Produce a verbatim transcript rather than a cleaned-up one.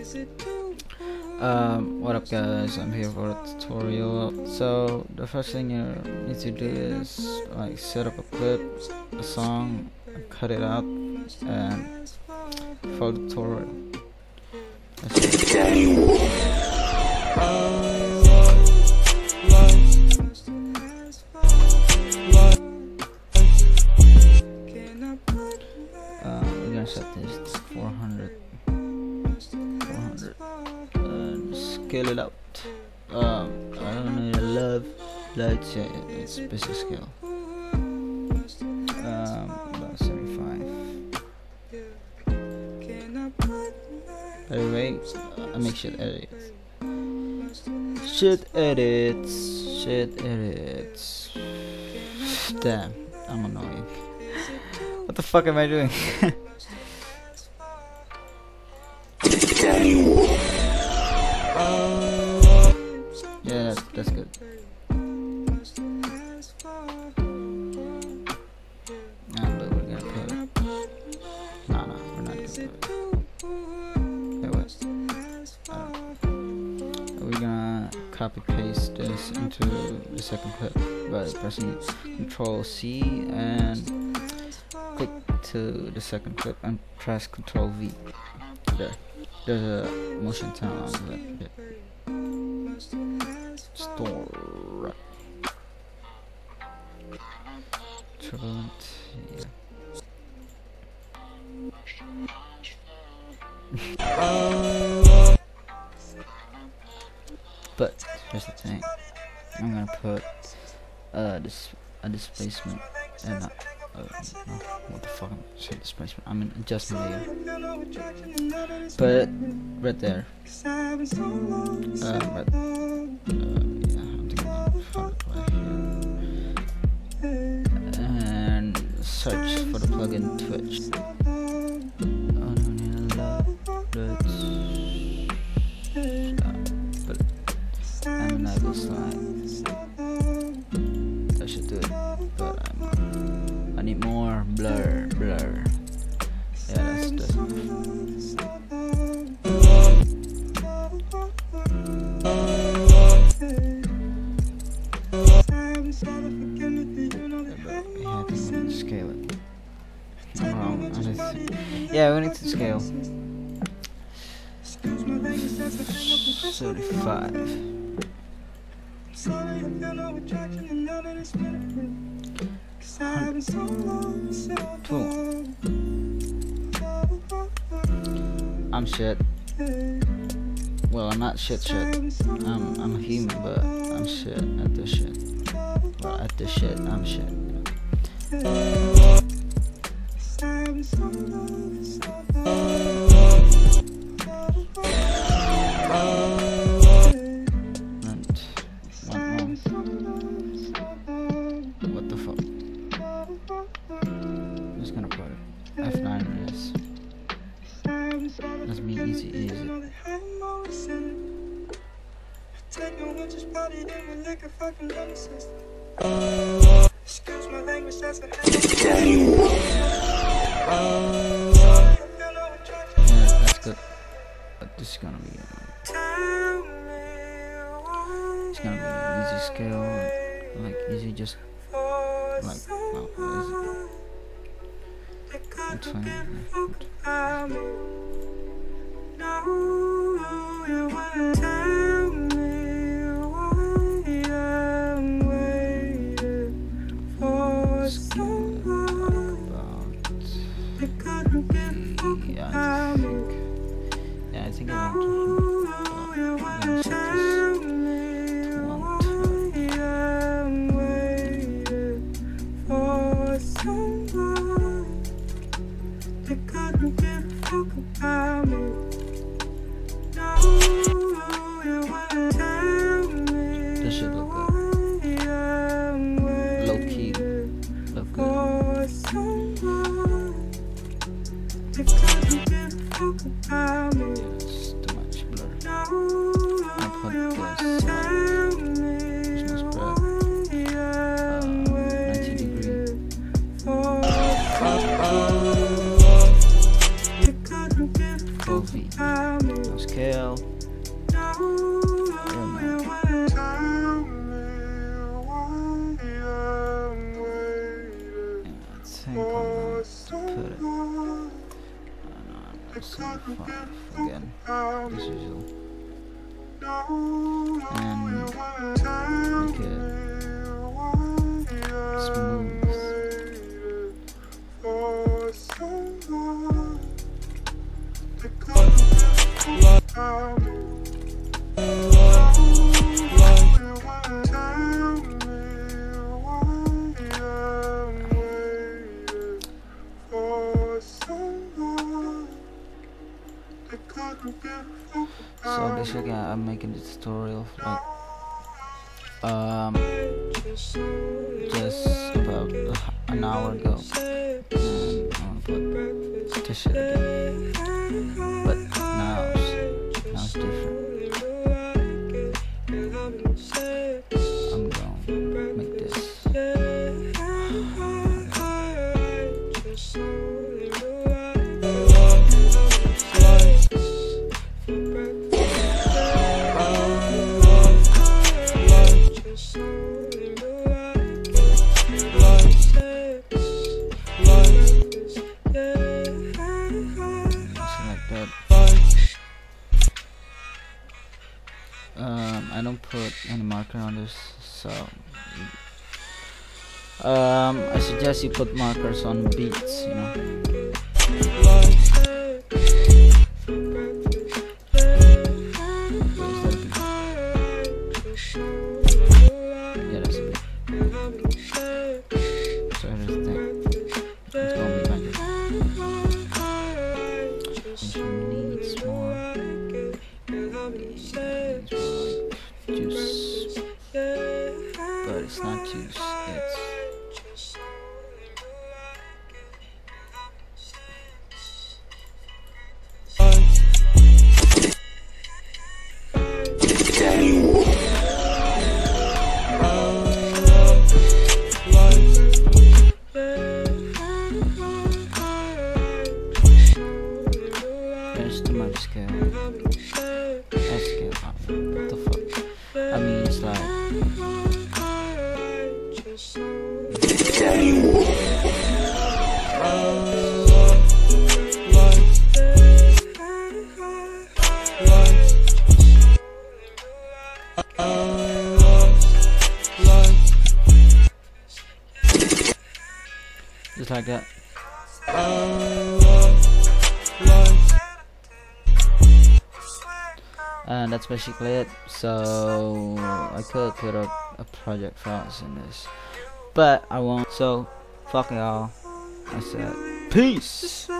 Um, what up guys, I'm here for a tutorial. So the first thing you need to do is like set up a clip, a song, cut it out, and follow the tutorial. Um, we're gonna set this to four hundred. And scale it out. Um, I don't need a love lights. Yeah, it's basic scale. Um, about seventy-five. By the way, I make shit edits. Shit edits. Shit edits. Damn, I'm annoying. What the fuck am I doing? Yeah, that's, that's good. Nah, but we're gonna put it. Nah, nah, we're not gonna put it. Okay, wait. I don't. We're gonna copy paste this into the second clip by pressing Control C and click to the second clip and press Control V. There. There's a motion tunnel on that bit. Store. Turbulent. Yeah. But here's the thing. I'm gonna put uh this a displacement and not uh, no, what the fuck? Say displacement. I mean adjustment layer. Put it right there. Uh, right. Uh, yeah, I'm thinking about it right here. And search for the plugin Twitch. Oh no, no, no, let's put it. And enable slide. That should do it. But I'm, I need more blur, blur. Yeah, that's that's enough. Scale it. I'm wrong. I just, yeah, we need to scale. thirty-five. Cool. I'm shit. Well, I'm not shit shit. I'm I'm a human, but I'm shit at this shit. Well, at this shit, I'm shit. And one more. What the fuck? I'm just gonna put it. F nine on this. That's me, easy, easy. Excuse my language, that's a yeah, that's good. But this is gonna be it's gonna be easy scale, like easy, just like well, easy. That's fine. Yeah, I think, yeah, I think I want to, uh, I'm gonna set this to one This should look good. Low key, look good. Yeah, it's too much blur. I'll put this uh, there's no spread. Uh, ninety degree. Full V. No scale. Again, as usual, and make it smooth. So basically I'm making the tutorial like um just about an hour ago, and I'm gonna put this shit again, but now it's, now it's different. I'm gonna make this Um, I don't put any marker on this, so um, I suggest you put markers on beats, you know. Yeah, that's a beat. So here's the thing. It's gonna be like this. It needs more. Juice, but it's not juice, it's there's too much scale. That's scale. What the fuck? I mean, it's like just like that. And that's basically it. So I could put up a project files in this, but I won't. So fuck y'all. I said peace.